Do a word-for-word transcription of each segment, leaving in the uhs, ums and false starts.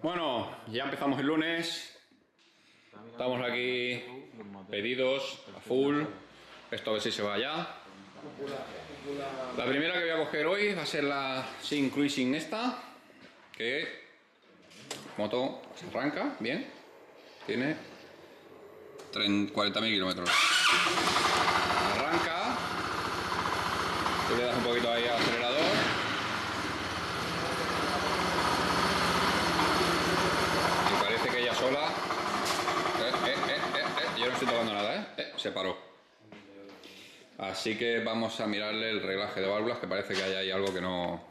Bueno, ya empezamos el lunes. Estamos aquí pedidos a full. Esto a ver si se va ya. La primera que voy a coger hoy va a ser la Sin Cruising esta, que moto se arranca bien. Tiene cuarenta mil kilómetros. Arranca. Tú le das un poquito ahí al acelerador. Y parece que ella sola. Eh, eh, eh, eh, eh. Yo no estoy tocando nada, ¿eh? Eh, se paró. Así que vamos a mirarle el reglaje de válvulas, que parece que hay ahí algo que no...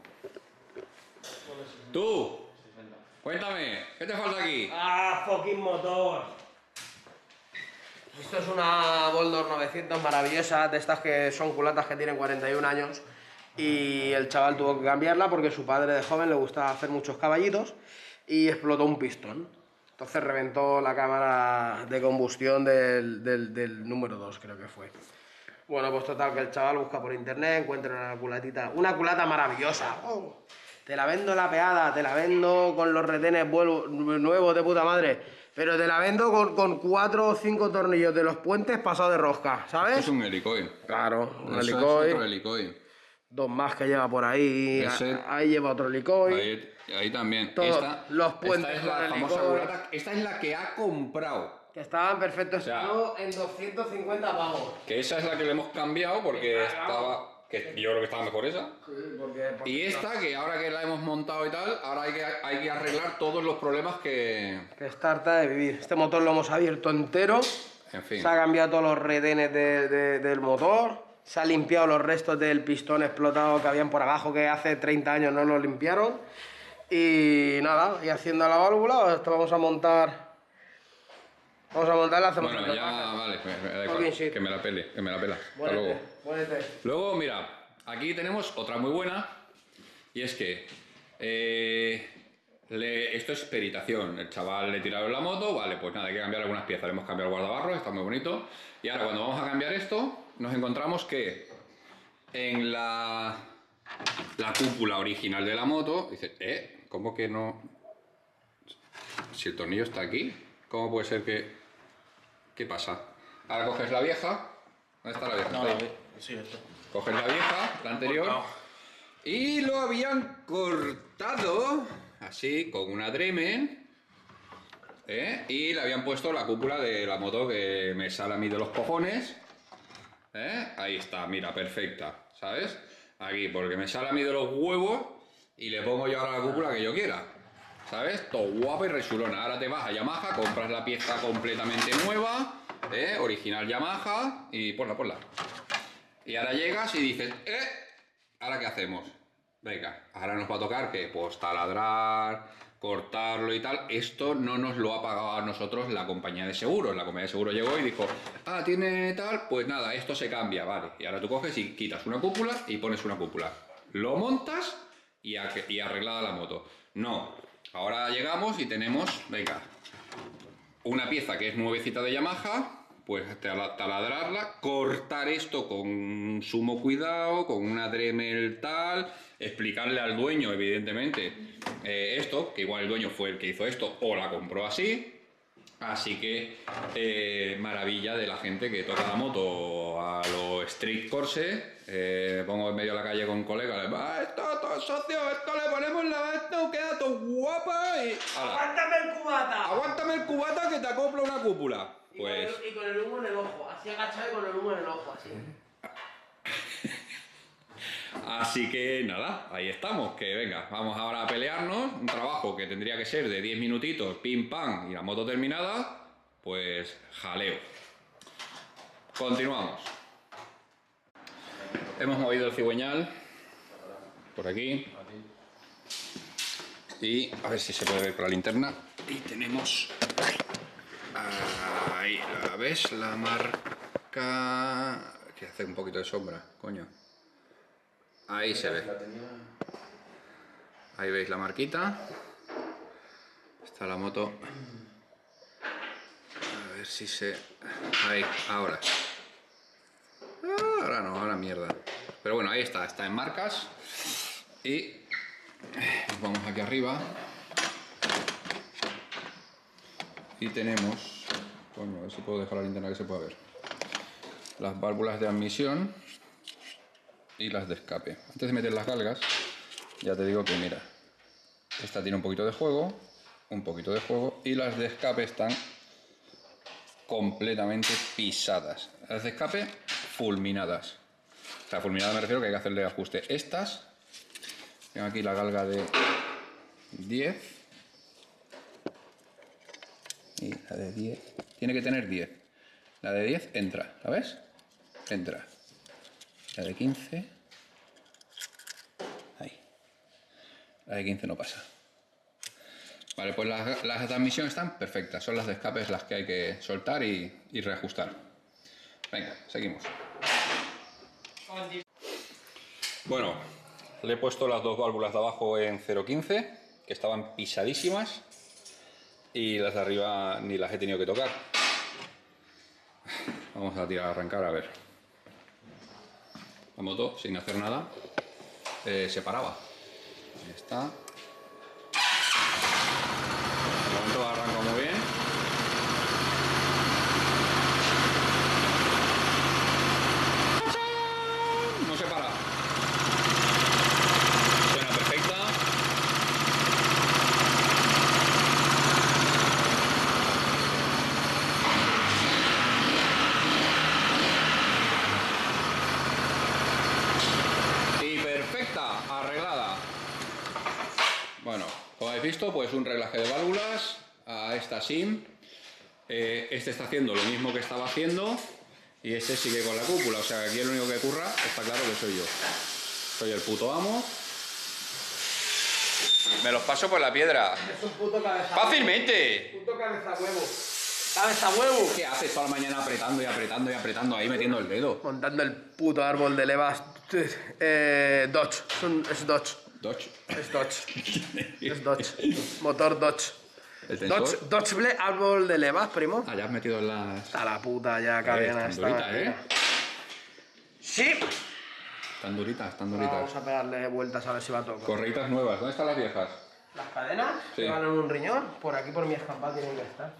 ¡Tú! Cuéntame, ¿qué te falta aquí? ¡Ah, fucking motor! Esto es una Boldor novecientos maravillosa, de estas que son culatas que tienen cuarenta y un años. Y el chaval tuvo que cambiarla porque su padre de joven le gustaba hacer muchos caballitos y explotó un pistón. Entonces reventó la cámara de combustión del, del, del número dos, creo que fue. Bueno, pues total, que el chaval busca por internet, encuentra una culatita, una culata maravillosa. Oh, te la vendo la peada, te la vendo con los retenes nuevos de puta madre, pero te la vendo con, con cuatro o cinco tornillos de los puentes pasados de rosca, ¿sabes? Esto es un helicoil. Claro, un Eso helicoil. es otro helicoil. Dos más que lleva por ahí, Ese, ahí lleva otro helicoil. Ahí, ahí también. Todos Esta, los puentes esta es la con famosa helicoil. culata. Esta es la que ha comprado. Que estaba en perfecto O sea, estado en doscientos cincuenta pavos. Que esa es la que le hemos cambiado porque estaba... Que yo creo que estaba mejor esa. Sí, porque, porque Y esta, que ahora que la hemos montado y tal, ahora hay que, hay que arreglar todos los problemas que... Que está harta de vivir. Este motor lo hemos abierto entero. En fin. Se ha cambiado todos los retenes de, de, del motor. Se ha limpiado los restos del pistón explotado que habían por abajo, que hace treinta años no lo limpiaron. Y nada, y haciendo la válvula, esto vamos a montar... Vamos a montarla, hacemos Bueno, el ya, repaje. vale, me, me da Fucking igual, shit. que me la pele, que me la pela. Hasta Muérete, luego. muérete. Luego, mira, aquí tenemos otra muy buena, y es que eh, le, esto es peritación. El chaval le tiraron la moto, vale, pues nada, hay que cambiar algunas piezas. Le hemos cambiado el guardabarros, está muy bonito. Y ahora cuando vamos a cambiar esto, nos encontramos que en la, la cúpula original de la moto, dice, eh, ¿cómo que no? Si el tornillo está aquí, ¿cómo puede ser que...? ¿Qué pasa? Ahora coges la vieja. ¿Dónde está la vieja? No, Está la ahí. ve. Sí, esto. Coges la vieja, la anterior, Cortado. y lo habían cortado así con una Dremel, ¿eh? Y le habían puesto la cúpula de la moto que me sale a mí de los cojones, ¿eh? Ahí está, mira, perfecta, ¿sabes? Aquí, porque me sale a mí de los huevos y le pongo yo ahora la cúpula que yo quiera, ¿sabes? Todo guapa y rechulona. Ahora te vas a Yamaha, compras la pieza completamente nueva, ¿eh? Original Yamaha, y ponla, ponla. Y ahora llegas y dices, ¿eh? ¿Ahora qué hacemos? Venga, ahora nos va a tocar que pues taladrar, cortarlo y tal. Esto no nos lo ha pagado a nosotros la compañía de seguros. La compañía de seguros llegó y dijo, ah, tiene tal, pues nada, esto se cambia, vale. Y ahora tú coges y quitas una cúpula y pones una cúpula. Lo montas y, a, y arreglada la moto. No, ahora llegamos y tenemos, venga, una pieza que es nuevecita de Yamaha, pues taladrarla, cortar esto con sumo cuidado, con una Dremel tal, explicarle al dueño, evidentemente, eh, esto, que igual el dueño fue el que hizo esto o la compró así. Así que eh, maravilla de la gente que toca la moto a lo street course. Eh, pongo en medio de la calle con colegas, ah, esto, esto, socio, esto le ponemos la esto, queda todo guapa y... ¡Hala! ¡Aguántame el cubata! Aguántame el cubata que te acopla una cúpula. Y, Pues... con el, y con el humo en el ojo, así agachado y con el humo en el ojo, así. Así que nada, ahí estamos, que venga, vamos ahora a pelearnos, un trabajo que tendría que ser de diez minutitos, pim pam, y la moto terminada, pues jaleo. Continuamos. Hemos movido el cigüeñal por aquí y a ver si se puede ver con la linterna. Y tenemos ahí, ¿la ves? La marca que hace un poquito de sombra, coño. Ahí se ve. Ahí veis la marquita. Está la moto. A ver si se... Ahí, ahora. Ahora no, ahora mierda. Pero bueno, ahí está, está en marcas. Y nos vamos aquí arriba. y tenemos, bueno, a ver si puedo dejar la linterna que se pueda ver, las válvulas de admisión y las de escape. Antes de meter las galgas, ya te digo que mira, esta tiene un poquito de juego, un poquito de juego, y las de escape están completamente pisadas. Las de escape fulminadas. O sea, fulminadas me refiero que hay que hacerle ajuste. Estas, tengo aquí la galga de diez y la de diez. Tiene que tener diez. La de diez entra, ¿la ves? Entra. La de quince. Ahí. La de quince no pasa. Vale, pues las, las de admisión están perfectas. Son las de escape las que hay que soltar y, y reajustar. Venga, seguimos. Bueno, le he puesto las dos válvulas de abajo en cero quince, que estaban pisadísimas, y las de arriba ni las he tenido que tocar. Vamos a tirar a arrancar a ver. La moto, sin hacer nada, eh, se paraba. Ahí está. De momento arranca muy bien. No se para. Suena perfecta. Y perfecta, arreglada. Bueno, como habéis visto, pues un reglaje de válvulas a esta SIM. Eh, este está haciendo lo mismo que estaba haciendo y este sigue con la cúpula. O sea, que aquí el único que curra está claro que soy yo. Soy el puto amo. Me los paso por la piedra. Es un puto cabeza ¡Fácilmente! Puto cabeza huevo. ¡Cabeza huevo! ¿Qué haces toda la mañana apretando y apretando y apretando ahí metiendo el dedo? Montando el puto árbol de levas. Eh, Dodge. Es, un, es Dodge. Dodge. Es Dodge. Es Dodge. Motor Dodge. ¿El tensor? Dodge, Dodge Ble, árbol de levas, primo. Ah, ya has metido en las... A la puta ya, cadena. están esta duritas, máquina. ¿eh? Sí. Están duritas, están duritas. Vamos a pegarle vueltas a ver si va todo. Correitas nuevas. ¿Dónde están las viejas? Las cadenas Sí. que van en un riñón, por aquí por mi escampada tienen que estar.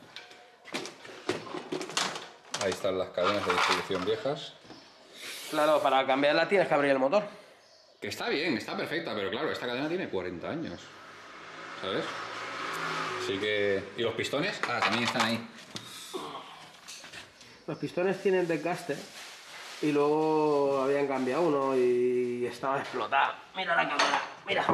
Ahí están las cadenas de distribución viejas. Claro, para cambiarla tienes que abrir el motor. Que está bien, está perfecta, pero claro, esta cadena tiene cuarenta años. ¿Sabes? Así que... ¿Y los pistones? Ah, también están ahí. Los pistones tienen desgaste y luego habían cambiado uno y estaba explotado. Mira la cámara, mira.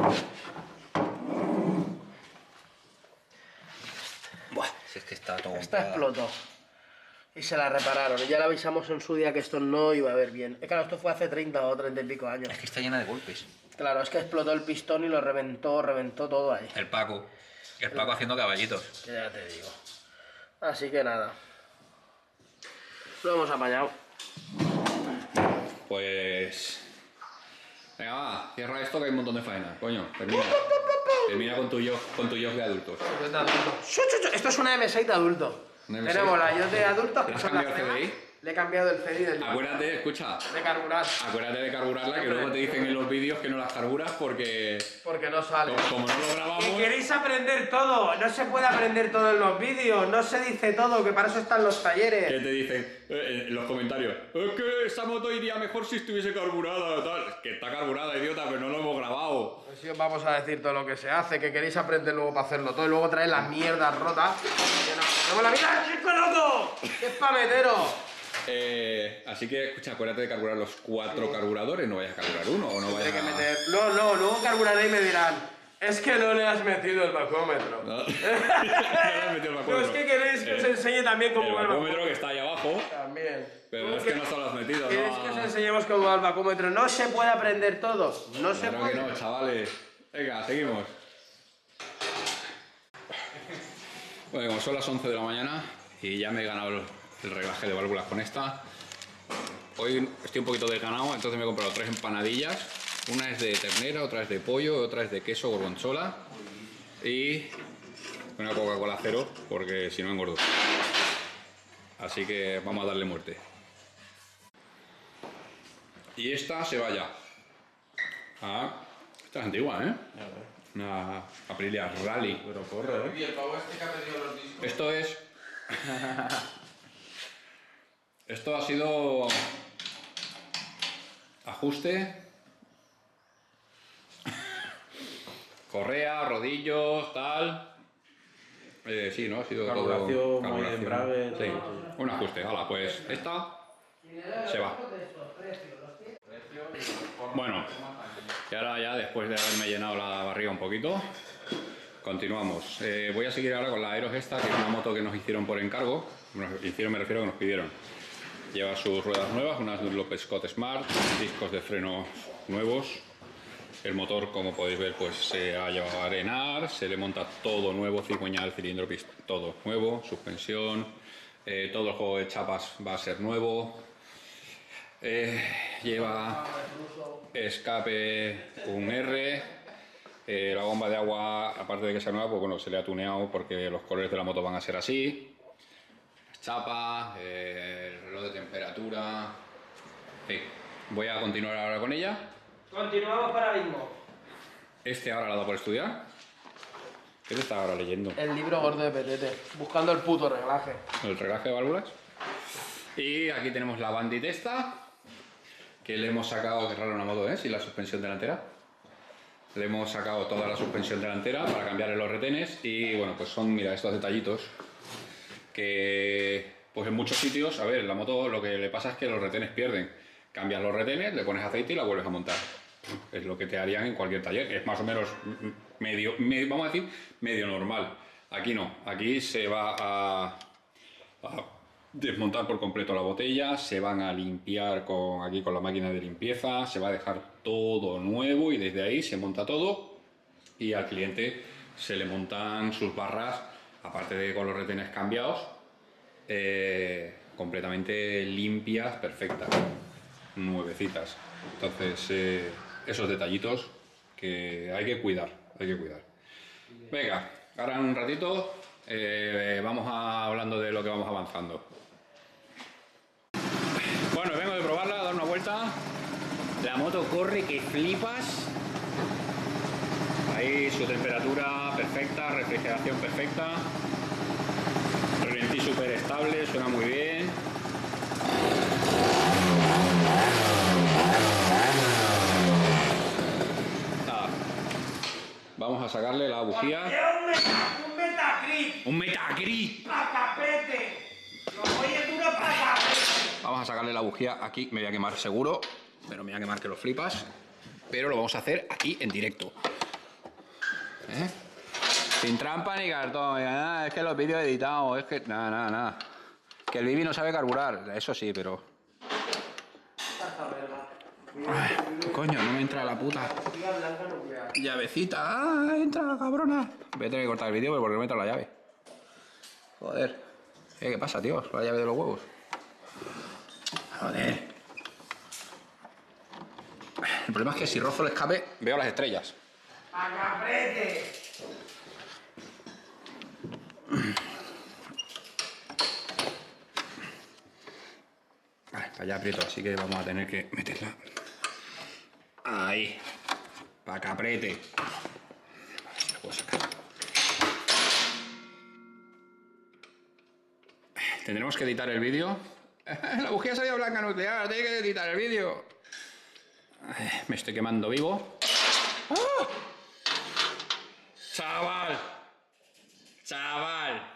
Buah, si es que está todo... Esta explotó. Y se la repararon. Y ya le avisamos en su día que esto no iba a ver bien. Eh, Claro, esto fue hace treinta o treinta y pico años. Es que está llena de golpes. Claro, es que explotó el pistón y lo reventó, reventó todo ahí. El Paco. El Paco haciendo caballitos. Que ya te digo. Así que nada. Lo hemos apañado. Pues... Venga, va, cierra esto que hay un montón de faena. Coño, termina. Termina con tu yo, con tu yo de adultos. Chu, chu, chu. Esto es una M seis de adulto. Una M seis. Tenemos la yo de adulto. ¿Le has que son cambiado las el C D I? cenas. Le he cambiado el C D I del Acuérdate, escucha, de carburar. acuérdate de carburarla, que luego te dicen en los vídeos que no las carburas porque... Porque no sale. Como, como no lo grabamos... Que queréis aprender todo. No se puede aprender todo en los vídeos. No se dice todo, que para eso están los talleres. ¿Qué te dicen eh, en los comentarios? Es que esa moto iría mejor si estuviese carburada, tal. Es que está carburada, idiota, pero no lo hemos grabado. Pues si os vamos a decir todo lo que se hace, que queréis aprender luego para hacerlo todo y luego traer las mierdas rotas. Que nos ponemos la vida, chico loco. ¡Qué pametero! Eh, así que, escucha, acuérdate de carburar los cuatro sí. carburadores, no vayas a carburar uno o no vayas que a... meter... No, no, luego carburaré y me dirán, es que no le has metido el bacómetro. No, no le has metido el bacómetro. No, es que queréis que eh, os enseñe también cómo va el el bacómetro que está ahí abajo. También. Pero es que no se lo has metido, ¿no? ¿Queréis que os enseñemos cómo va el bacómetro? No se puede aprender todo. No se claro puede. que no, chavales. Venga, seguimos. Bueno, como son las once de la mañana y ya me he ganado el, el reglaje de válvulas con esta. Hoy estoy un poquito desganado, entonces me he comprado tres empanadillas. Una es de ternera, otra es de pollo, otra es de queso gorgonzola y una Coca-Cola cero, porque si no engordo. Así que vamos a darle muerte. Y esta se va ya. Ah, esta es antigua, ¿eh? Una Aprilia Rally. Pero corre, ¿eh? Y el pavo este que ha metido los discos. Esto es Esto ha sido ajuste, correa, rodillos, tal. Eh, sí, ¿no? Ha sido Carburación, todo muelle de embrague, Sí, todo. un ajuste. Hala, pues esta se va. Bueno, y ahora ya después de haberme llenado la barriga un poquito, continuamos. Eh, voy a seguir ahora con la Aeros esta, que es una moto que nos hicieron por encargo. Nos hicieron, me refiero a que nos pidieron. Lleva sus ruedas nuevas, unas Dunlop Scott Smart, discos de frenos nuevos. El motor, como podéis ver, pues se ha llevado a arenar, se le monta todo nuevo, cigüeñal, cilindro, pistón, todo nuevo, suspensión, eh, todo el juego de chapas va a ser nuevo. Eh, lleva escape un R, eh, la bomba de agua, aparte de que sea nueva, pues bueno, se le ha tuneado porque los colores de la moto van a ser así. Chapa, eh, el reloj de temperatura. Sí. Voy a continuar ahora con ella. Continuamos para mismo. Este ahora lo ha dado por estudiar. ¿Qué te está ahora leyendo? El libro gordo de Petete, buscando el puto reglaje. El reglaje de válvulas. Y aquí tenemos la Bandit esta, que le hemos sacado, que raro una moto, ¿eh? Sin la suspensión delantera. Le hemos sacado toda la suspensión delantera para cambiarle los retenes y bueno, pues son, mira, estos detallitos que pues en muchos sitios, a ver, la moto lo que le pasa es que los retenes pierden. Cambias los retenes, le pones aceite y la vuelves a montar. Es lo que te harían en cualquier taller. Es más o menos medio, medio vamos a decir, medio normal. Aquí no, aquí se va a, a desmontar por completo la botella, se van a limpiar con, aquí con la máquina de limpieza, se va a dejar todo nuevo y desde ahí se monta todo y al cliente se le montan sus barras, aparte de con los retenes cambiados, eh, completamente limpias, perfectas, nuevecitas. Entonces, eh, esos detallitos que hay que cuidar, hay que cuidar. Venga, ahora en un ratito eh, vamos a, hablando de lo que vamos avanzando. Bueno, vengo de probarla, a dar una vuelta. La moto corre que flipas. Ahí su temperatura perfecta, refrigeración perfecta. Ralentí súper estable, suena muy bien. Nada. Vamos a sacarle la bujía. Un Metacrip. Un Metacrip. Pacapete. Lo voy a duro pacapete. Vamos a sacarle la bujía aquí, me voy a quemar seguro, pero me voy a quemar que lo flipas. Pero lo vamos a hacer aquí en directo. ¿Eh? Sin trampa ni cartón. Ah, es que los vídeos editados, es que... Nada, nada, nada. Que el Bibi no sabe carburar, eso sí, pero... Ay, coño, no me entra la puta llavecita. Ah, entra, cabrona. Voy a tener que cortar el vídeo porque no me entra la llave. Joder. ¿Qué pasa, tío? La llave de los huevos. Joder. El problema es que si rozo el escape, veo las estrellas. Pacapete. Vale, para allá aprieto, así que vamos a tener que meterla. Ahí. Para que apriete. A ver si la puedo sacar. Tendremos que editar el vídeo. La bujía salía blanca nuclear, tiene que editar el vídeo. Me estoy quemando vivo. ¡Ah! Chaval. Chaval.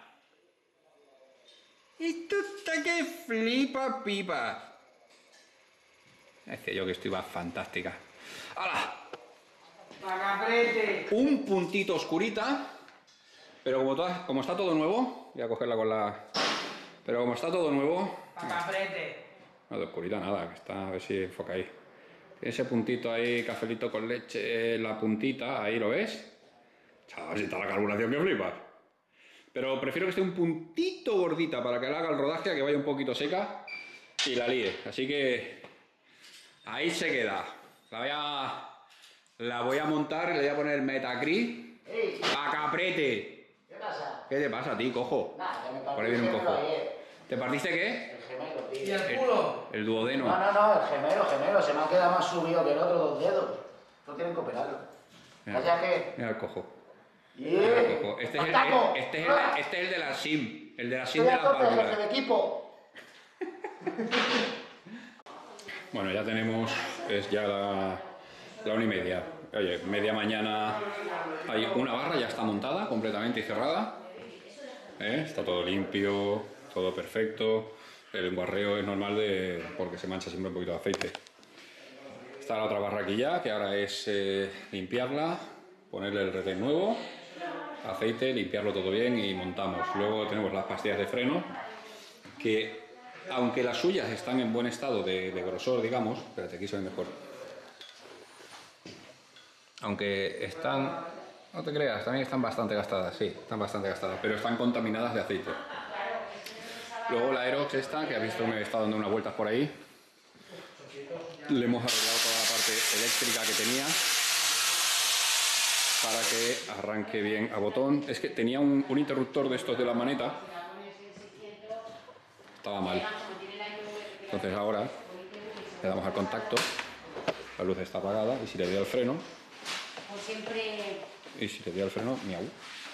Esto está que flipa pipa. Decía yo que esto iba fantástica. ¡Hala! Pacapete. Un puntito oscurita. Pero como, toda, como está todo nuevo, voy a cogerla con la... Pero como está todo nuevo... Pacapete. No, de oscurita nada, que está, a ver si enfoca ahí. Ese puntito ahí, cafelito con leche, la puntita, ahí lo ves. Chaval, si está la carburación que flipas. Pero prefiero que esté un puntito gordita para que le haga el rodaje, a que vaya un poquito seca y la líe. Así que ahí se queda. La voy a, la voy a montar y le voy a poner Metacrip para que apriete. ¿Qué pasa? ¿Qué te pasa a ti, cojo? Nada, que me partí Por ahí viene un el gemelo cojo. ayer. ¿Te partiste qué? El gemelo, tío. ¿Y el culo? El duodeno. No, no, no, el gemelo, gemelo. Se me ha quedado más subido que el otro dos dedos. No tienen que operarlo. Mira, ¿Vaya que? mira el cojo. Yeah. Ojo, Este es el, ¡Ataco! este es el, este es el de la SIM, el de la SIM Estoy de a las tope, jefe válvulas. de equipo. Bueno, ya tenemos, es ya la, la una y media. Oye, media mañana hay una barra, ya está montada completamente y cerrada. ¿Eh? Está todo limpio, todo perfecto. El embarreo es normal de, porque se mancha siempre un poquito de aceite. Está la otra barra aquí ya, que ahora es eh, limpiarla, ponerle el retén nuevo, aceite, limpiarlo todo bien y montamos. Luego tenemos las pastillas de freno, que aunque las suyas están en buen estado de, de grosor, digamos, espérate, aquí se ve mejor. Aunque están, no te creas, también están bastante gastadas, sí, están bastante gastadas, pero están contaminadas de aceite. Luego la Aerox esta, que has visto me he estado dando unas vueltas por ahí, le hemos arreglado toda la parte eléctrica que tenía para que arranque bien a botón. Es que tenía un, un interruptor de estos de la maneta, estaba mal. Entonces ahora le damos al contacto, la luz está apagada y si le doy al freno, y si le doy al freno, miau.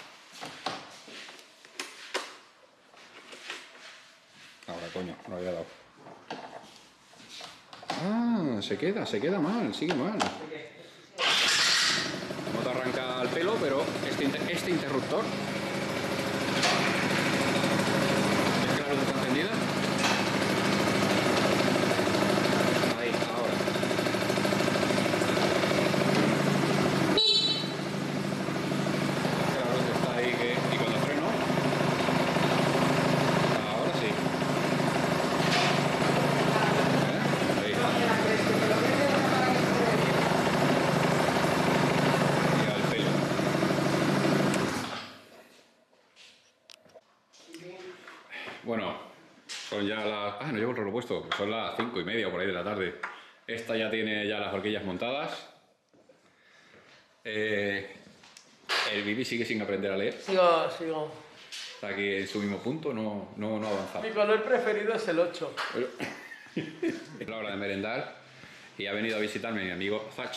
Ahora coño, no le había dado. Ah, se queda, se queda mal, sigue mal. No te arranca el pelo, pero este, inter- este interruptor. ¿Ves que la luz está encendida? Ahí, ahora. Que la luz está ahí que, y cuando freno. Ahora sí. ¿Eh? Ahí. Y al pelo. Bueno, son ya las... Ah, no llevo el reloj puesto. Son las cinco y media o por ahí de la tarde. Esta ya tiene ya las horquillas montadas. Eh, el Bibi sigue sin aprender a leer. Sigo, sigo. Está aquí en su mismo punto, no, no, no avanza. Mi color preferido es el ocho. Es la hora de merendar y ha venido a visitarme mi amigo Zach.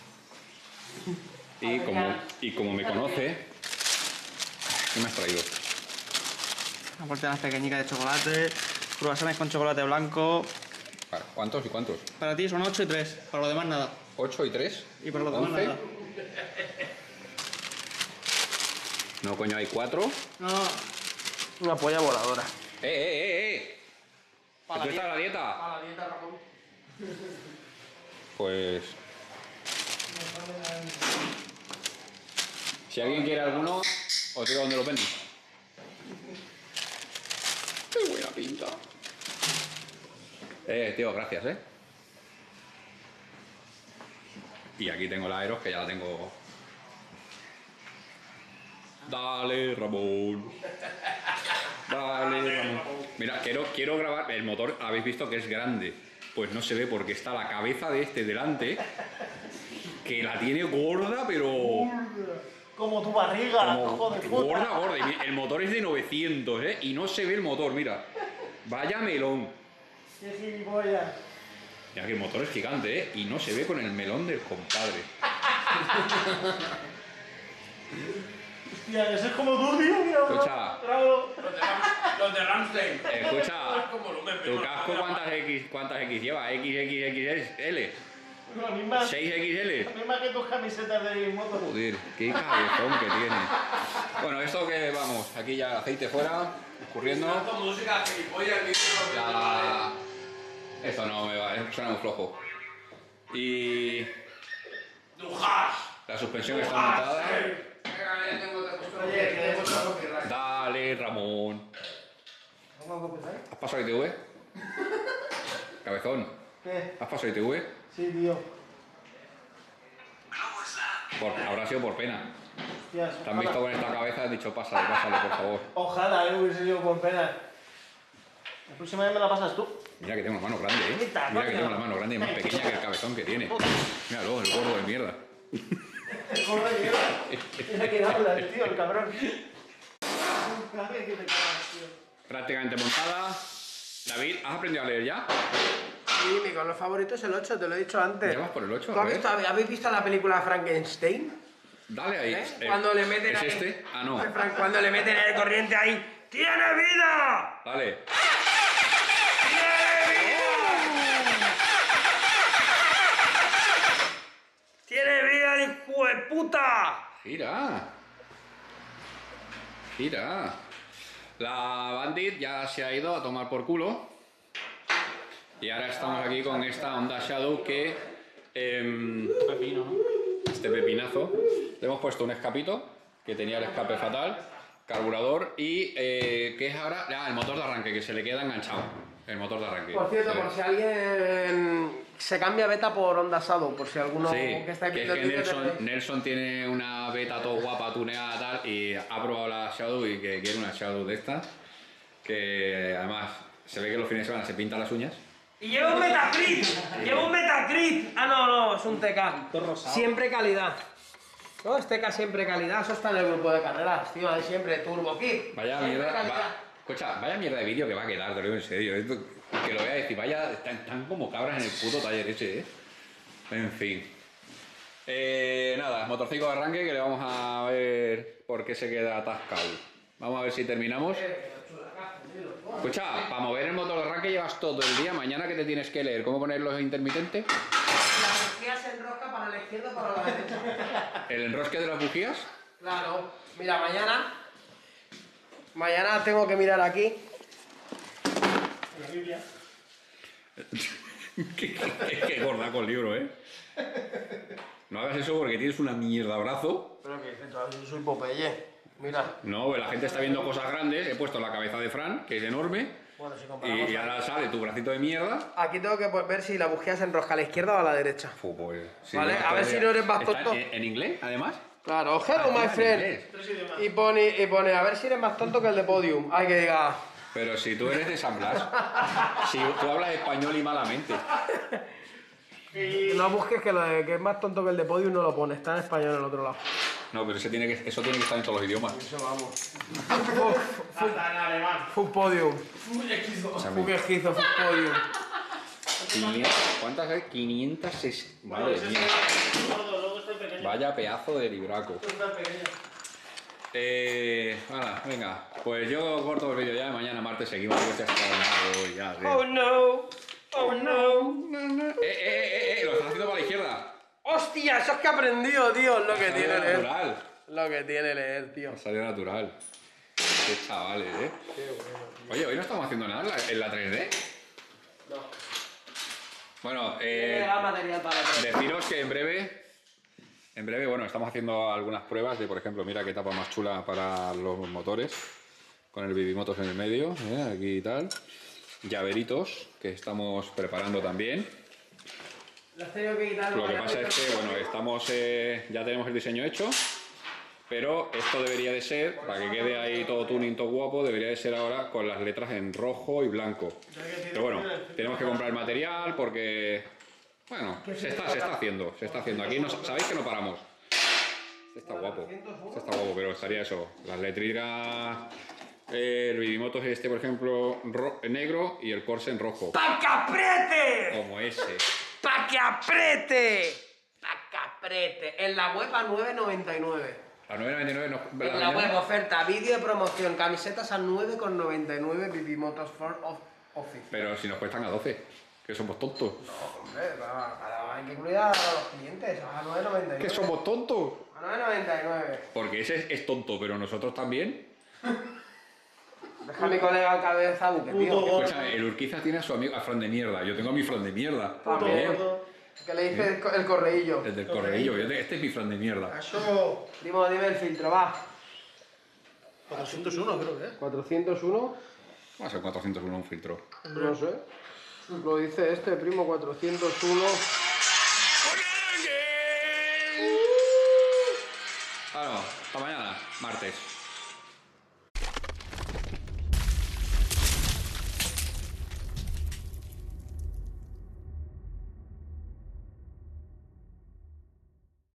Y como, y como me conoce, ¿qué me has traído? Una porciones pequeñitas de chocolate, croissants con chocolate blanco. Vale, ¿cuántos y cuántos? Para ti son ocho y tres, para los demás nada. ¿ocho y tres? Y para los demás ¿once? nada. No, coño, hay cuatro. No, Una polla voladora. ¡Eh, eh, eh, eh! ¿Que tú estás a la dieta? Para la dieta, Ramón. Pues... Si alguien quiere alguno, os digo dónde lo venden. ¡Qué buena pinta! Eh, tío, gracias, ¿eh? Y aquí tengo la Aeros, que ya la tengo... Dale, Ramón. Dale, Ramón. Mira, quiero, quiero grabar... El motor, habéis visto que es grande. Pues no se ve porque está la cabeza de este delante, que la tiene gorda, pero... Como tu barriga, Como hijo de puta. gorda, gorda. Y mi- el motor es de novecientos, ¿eh? Y no se ve el motor, mira. Vaya melón. Qué gilipollas. Mira que el motor es gigante, ¿eh? Y no se ve con el melón del compadre. Hostia, ese es como tú, tío. Mira, Escucha. bravo. Los de, Ram- los de Ramstein. Escucha, Con volumen, ¿tu pero casco la- cuántas X, cuántas X lleva? X, X, X, L. La misma, seis X L. la misma que tus camisetas de moto. Joder, qué cabezón que tiene. Bueno, esto que vamos, aquí ya aceite fuera, escurriendo. Tanto música, gilipollas, el micro. Ya... Esto no me va, suena muy flojo. Y Dujas. la suspensión está montada. Venga, ya tengo otra cosa. Oye, que de mucho copyright. Dale, Ramón. ¿Cómo copyright? ¿Has pasado I T V? Cabezón, ¿Qué? ¿has pasado I T V? Sí, tío. Por, habrá sido por pena. Hostias, Te han visto con esta cabeza y has dicho, pásale, pásale, por favor. Ojalá, eh, hubiese sido con pena. La próxima vez me la pasas tú. Mira que tengo la mano grande, ¿eh? Quita, Mira que coño. tengo la mano grande y más pequeña que el cabezón que tiene. Míralo, el gordo de mierda. El gordo de mierda. Mira que habla el tío, el cabrón. Cague que te cagas, tío. Prácticamente montada. David, ¿has aprendido a leer ya? Sí, mi color favorito es el ocho, te lo he dicho antes. ¿Ya vas por el ocho? ¿Tú A has ver. visto, ¿Habéis visto la película Frankenstein? Dale ahí. ¿Eh? Eh, Cuando le meten ¿Es ahí- este? Ah, no. Frank, cuando le meten el corriente ahí, ¡tiene vida! Dale. ¡Tiene vida! ¡Tiene vida el hijo de puta! Gira. Gira. La Bandit ya se ha ido a tomar por culo. Y ahora estamos aquí con esta Honda Shadow que... em, Pepino, ¿no? este pepinazo. Le hemos puesto un escapito que tenía el escape fatal, carburador y eh, que es ahora ah, el motor de arranque que se le queda enganchado. El motor de arranque. Por cierto, Sí. por si alguien se cambia beta por Honda Shadow, por si alguno Sí, que está que es viendo que el vídeo Nelson, tenéis- Nelson tiene una beta todo guapa, tuneada tal, y ha probado la Shadow y que quiere una Shadow de estas, que además se ve que los fines de semana se pinta las uñas. Y lleva un Metacrit, lleva un Metacrit. Ah, no, no, es un T K. Siempre calidad. No, es T K siempre calidad. Eso está en el grupo de carreras, tío, ahí siempre Turbo Kit. Vaya Siempre mierda, calidad. va- escucha, vaya mierda de vídeo que va a quedar, te lo digo en serio. Esto, que lo voy a decir, vaya, están, están como cabras en el puto taller ese, eh. En fin. Eh, nada, motorcito de arranque que le vamos a ver por qué se queda atascado. Vamos a ver si terminamos. Escucha, para mover el motor de arranque llevas todo el día. Mañana que te tienes que leer cómo poner los intermitentes, La bujía se enrosca para la izquierda o para la derecha. el enrosque de las bujías. Claro. Mira, mañana... Mañana tengo que mirar aquí. La Biblia. Qué, qué- qué gorda con el libro, ¿eh? No hagas eso porque tienes una mierda brazo. Pero que dices, yo soy Popeye. Mira. No, pues la gente está viendo cosas grandes. He puesto la cabeza de Fran, que es enorme. Bueno, si comparamos... Y ahora sale tu bracito de mierda. Aquí tengo que pues, ver si la bujía se enrosca a la izquierda o a la derecha. Fu, pues, sí, Vale, llevas a todo ver el si día. no eres más ¿Está tonto. En, en inglés, además. Claro, hello Ah, my en friend. inglés. Tres idiomas. Y pone, y pone, a ver si eres más tonto que el de Podium. Ay, que diga. Pero si tú eres de San Blas. Si tú hablas español y malamente. No busques que lo de que es más tonto que el de Podium, no lo pone, está en español en el otro lado. No, pero ese tiene que, eso tiene que estar en todos los idiomas. Eso vamos. Hasta en alemán. Fuck Podium. O sea, Fuck esquizo, fuck Podium. quinientas, ¿cuántas hay? quinientas sesenta. Bueno, Madre ese mía. es el gordo, luego está el pequeño. Vaya pedazo de libraco. Este está el pequeño. Eh, hala, venga. Pues yo corto el vídeo ya. Mañana martes seguimos. Que se ha estado hoy ya. sí. Oh no. Oh no. Eh, eh, eh, eh, lo estás haciendo para la izquierda. Hostia, eso es que he aprendido, tío. Es lo que Ha tiene salido leer. natural. Lo que tiene leer, tío. Ha salido natural. Qué chavales, eh. Oye, hoy no estamos haciendo nada en la, en la tres D. No. Bueno, Tiene eh, material para todo. deciros que en breve, en breve, bueno, estamos haciendo algunas pruebas de, por ejemplo, mira qué tapa más chula para los motores, con el Bibimotos en el medio, ¿eh? Aquí y tal. Llaveritos que estamos preparando también. Lo has tenido que quitar. Lo que pasa es que, bueno, estamos, eh, ya tenemos el diseño hecho, pero esto debería de ser, para que quede ahí todo tuning, todo guapo, debería de ser ahora con las letras en rojo y blanco. Pero bueno, tenemos que comprar el material porque, bueno, se está, se está haciendo, se está haciendo. Aquí no, sabéis que no paramos. Este está guapo, este está guapo, pero estaría eso, las letritas, el Bibimotos este, por ejemplo, ro- negro y el Corsa en rojo, ¡Pa' que apriete! como ese. ¡Pa' que apriete! ¡Pa' que apriete! En la web a nueve noventa y nueve. A nueve noventa y nueve no, En la web oferta, vídeo de promoción, camisetas a nueve noventa y nueve, Bibimotos for of- Office. pero si nos cuestan a doce, que somos tontos. Hombre, va, va, hay que incluir a los clientes, a nueve noventa y nueve. ¿Que somos tontos? A nueve noventa y nueve. Porque ese es, es tonto, pero nosotros también. Deja a mi colega al cabeza buque, tío. Puto gordo. Escúchame, el Urquiza tiene a su amigo, a Fran de mierda. Yo tengo a mi Fran de mierda. Puto También. gordo. Que le dice el, co- el correillo. El del correillo. Yo te- Este es mi Fran de mierda. Eso. Dime, dime el filtro, va. cuatrocientos uno creo que es. cuatrocientos uno, Va a ser cuatrocientos uno un filtro. no sé. Lo dice este, primo, cuatrocientos uno. Bueno, hasta mañana, martes.